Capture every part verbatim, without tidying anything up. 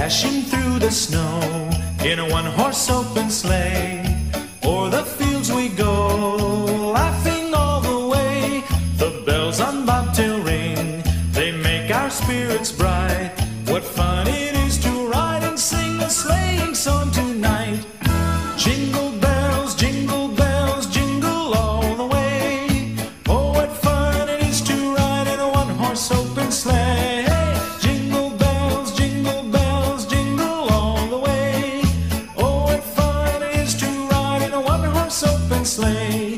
dashing through the snow in a one-horse open sleigh. O'er the fields we go, laughing all the way. The bells on bobtail ring, they make our spirits bright. What fun it is to ride and sing a sleighing song tonight. Jingle bells, jingle bells, jingle all the way. Oh, what fun it is to ride in a one-horse open sleigh. Jingle bells, jingle bells, jingle all the way. Oh, what fun it is to ride in a one-horse open sleigh.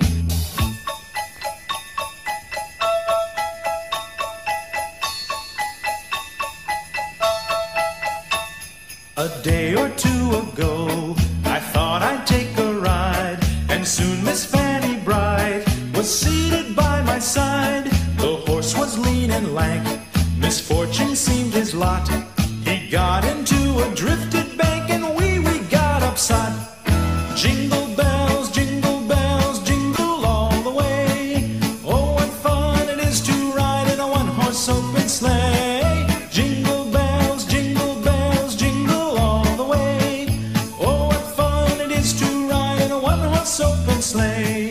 A day or two ago, I thought I'd take a ride, and soon Miss Fanny Bright was seated by my side. The horse was lean and lank, misfortune seemed his lot. He got into a drifted bank, and we, we got upset. Jingle bells, jingle bells, jingle all the way. Oh, what fun it is to ride in a one-horse open sleigh. Jingle bells, jingle bells, jingle all the way. Oh, what fun it is to ride in a one-horse open sleigh.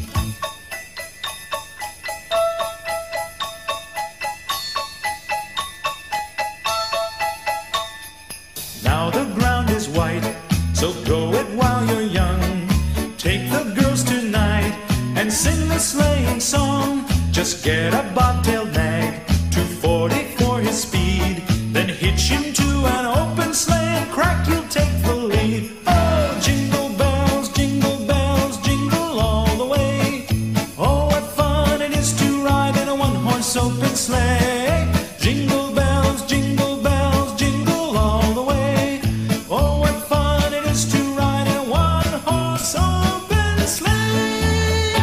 Now the ground is white, so go it while you're young. Take the girls tonight and sing the sleighing song. Just get a bobtail nag, two forty for his speed. Then hitch him to an open sleigh and crack, you'll take the lead. Oh, jingle bells, jingle bells, jingle all the way. Oh, what fun it is to ride in a one-horse open sleigh. Jingle bells, jingle bells, jingle all the way. Oh, what fun it is to ride in a one-horse open sleigh.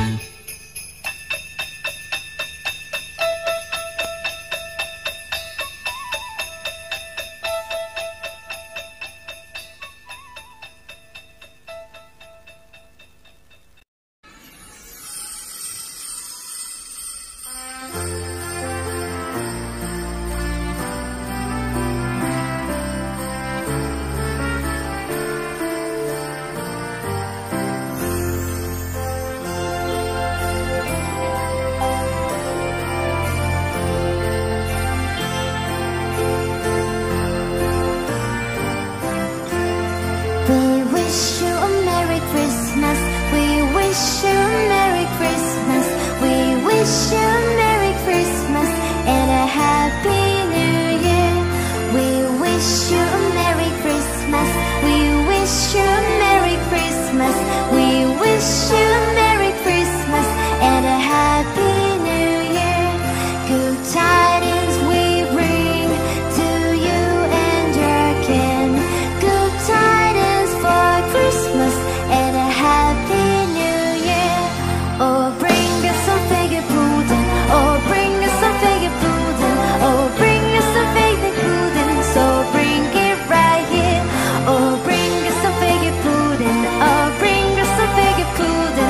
We wish you a Merry Christmas. We wish you a Merry Christmas. We wish you a Merry Christmas and a Happy New Year. We wish you a Merry Christmas. We wish you a Merry Christmas. We wish you a Merry Christmas and a Happy New Year. Good tidings we bring to you and your kin. Good tidings for Christmas and a Happy New Year. Oh, bring us some figure pudding. Oh, bring us some figure pudding. Oh, bring us some figure pudding. So bring it right here. Oh, bring us some figure pudding. Oh, bring us some figure pudding.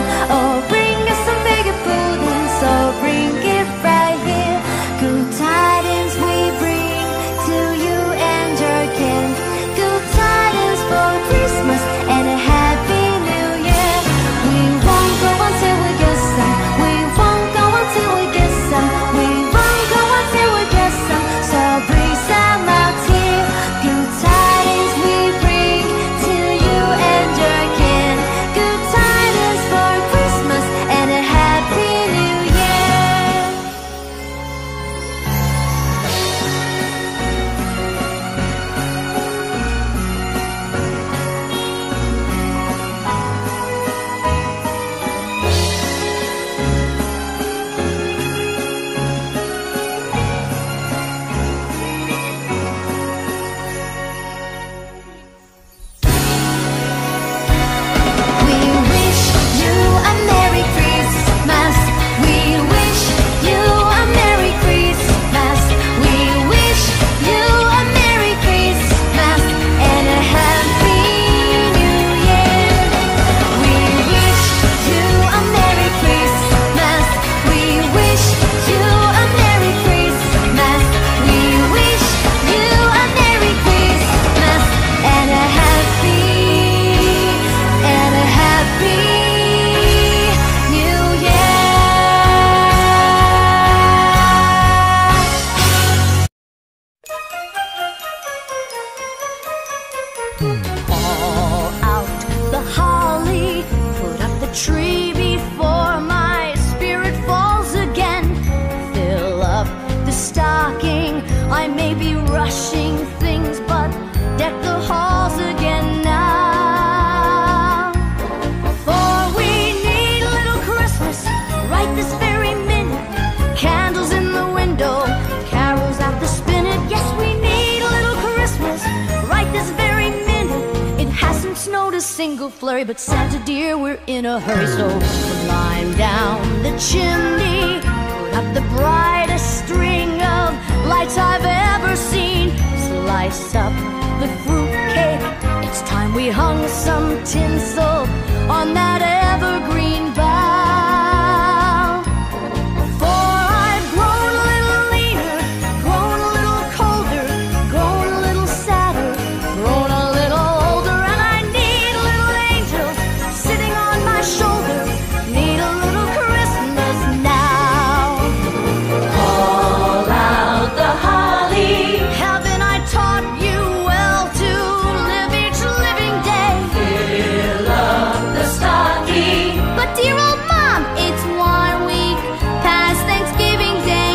single flurry, but Santa dear, we're in a hurry. So climb down the chimney, put up the brightest string of lights I've ever seen. Slice up the fruit cake, it's time we hung some tinsel on that evergreen bough. For I've grown a little leaner, grown a little colder, grown a little sadder, grown a little older, and I need a little angel sitting on my shoulder, need a little Christmas now. Call out the holly, haven't I taught you well to live each living day? Fill up the stocking. But dear old Mom, it's one week past Thanksgiving Day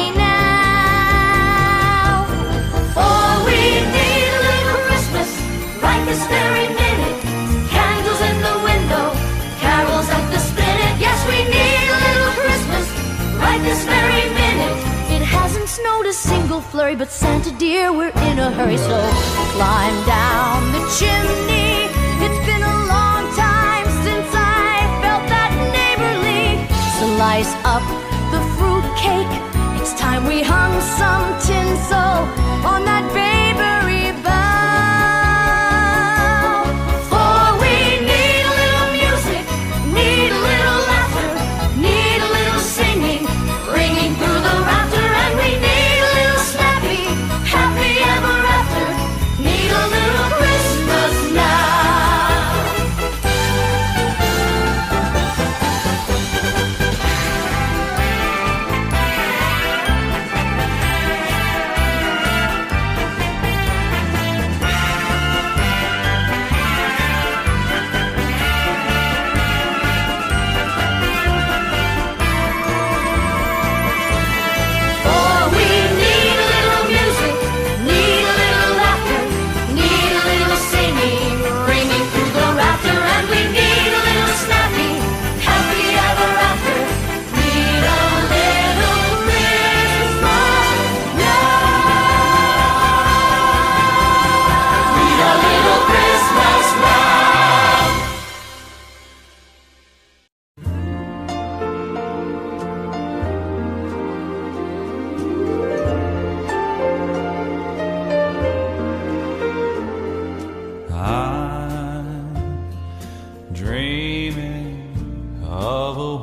now. For we need a little Christmas right this very minute. Candles in the window, carols at the spinet. Yes, we need a little Christmas right this very minute. It hasn't snowed a single flurry, but Santa dear, we're in a hurry. So climb down the chimney, it's been a long time since I felt that neighborly. Slice up the fruit cake, it's time we hung some tinsel on that babery bough. For we need a little music, need a little laughter, need a little singing, ringing through the rafter, and we need a little snappy, happy ever after, need a little Christmas now. For we need a little music, need a little laughter, need a little singing, ringing through the rafter, and we need a little snappy, happy ever after, need a little Christmas now. Need a little Christmas now. I'm dreaming of a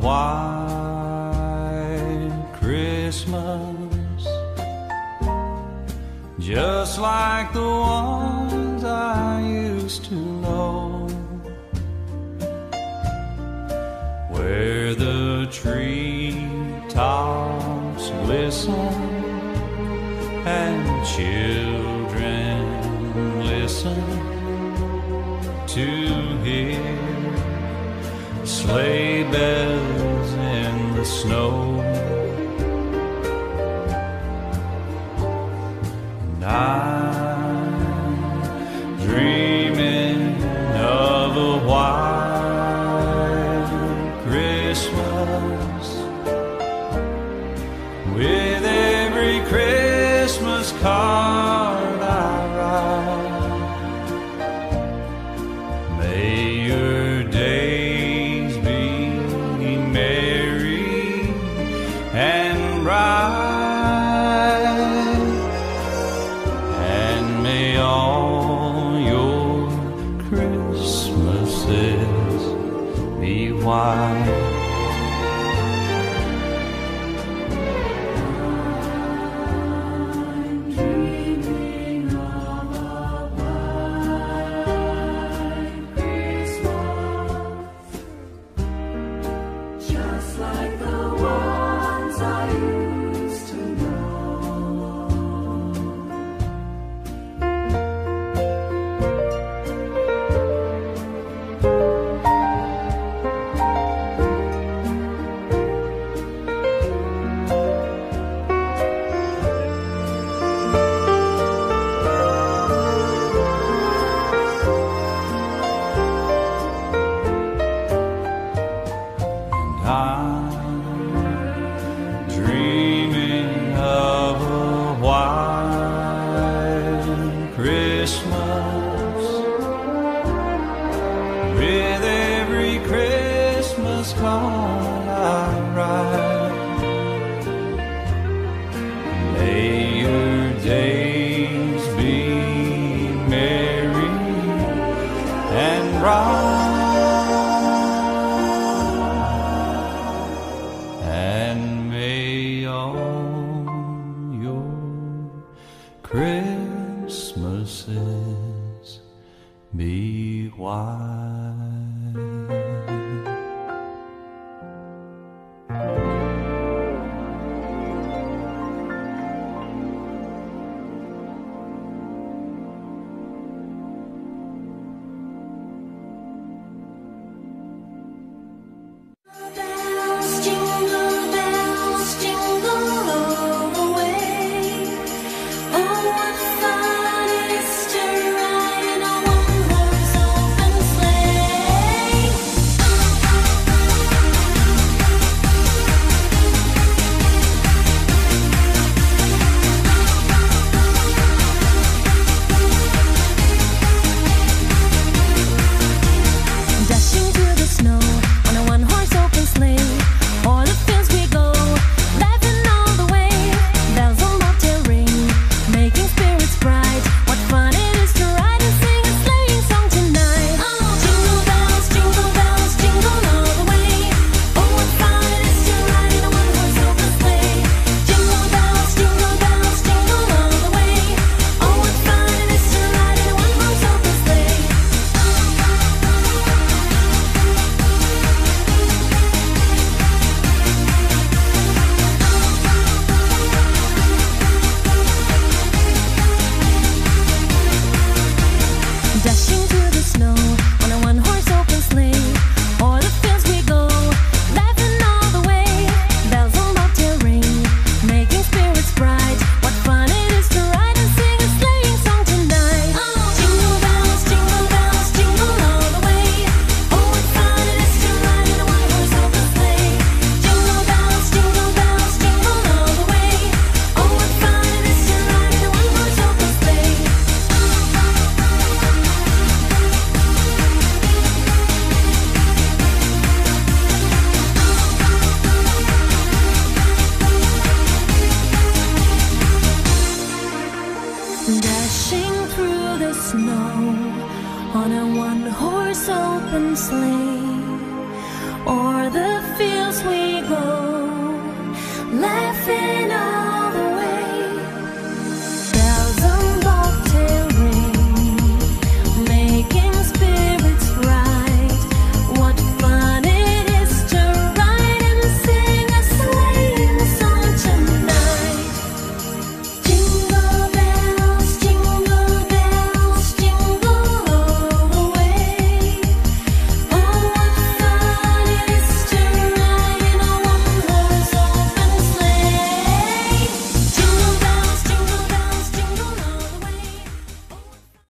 white Christmas, just like the ones I used to know, where the treetops glisten and children listen to hear sleigh bells in the snow. And I'm dreaming of a white Christmas, with every Christmas card I write. May your days be merry and bright, and may all your Christmases be white. Christmas with right. May your days be merry and bright.